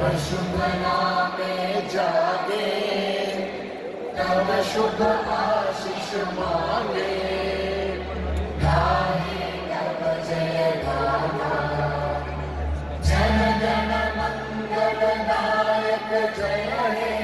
शुभ नामे जागे, तब शुभ आशीष मांगे, गाहे तब जय गाना, जन गण मंगल दायक जय हे।